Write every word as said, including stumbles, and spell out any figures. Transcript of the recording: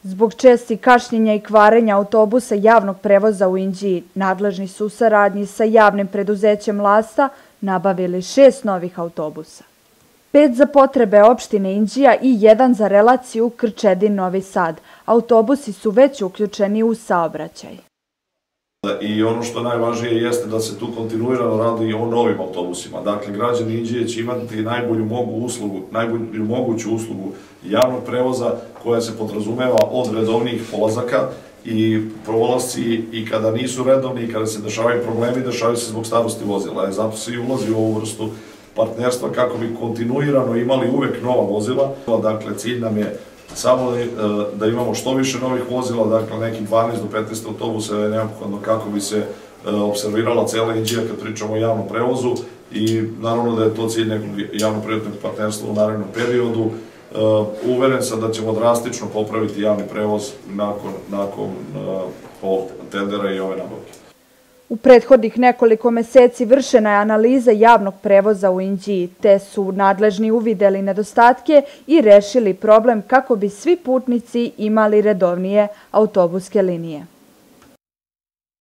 Zbog čestih kašnjenja i kvarenja autobusa javnog prevoza u Inđiji, nadležni su u saradnji sa javnim preduzećem Lasta nabavili šest novih autobusa. Pet za potrebe opštine Inđija i jedan za relaciju Krčedin-Novi Sad. Autobusi su već uključeni u saobraćaj. I ono što najvažnije jeste da se tu kontinuirano radi o novim autobusima. Dakle, građani Inđije će imati najbolju moguću uslugu javnog prevoza koja se podrazumeva od redovnih polazaka i prolasci i kada nisu redovni i kada se dešavaju problemi, dešavaju se zbog starosti vozila. Zato se i ulazi u ovu vrstu partnerstva kako bi kontinuirano imali uvek nova vozila. Dakle, cilj nam je samo da imamo što više novih vozila, dakle nekih dvanaest do petnaest autobusa je neophodno kako bi se observirala cela Inđija kad pričamo o javnom prevozu i naravno da je to cilj nekog javno-privatnog partnerstva u narednom periodu. Uveren sam da ćemo drastično popraviti javni prevoz nakon ovog tendera i ove nabavke. U prethodnih nekoliko meseci vršena je analiza javnog prevoza u Inđiji, te su nadležni uvideli nedostatke i rešili problem kako bi svi putnici imali redovnije autobuske linije.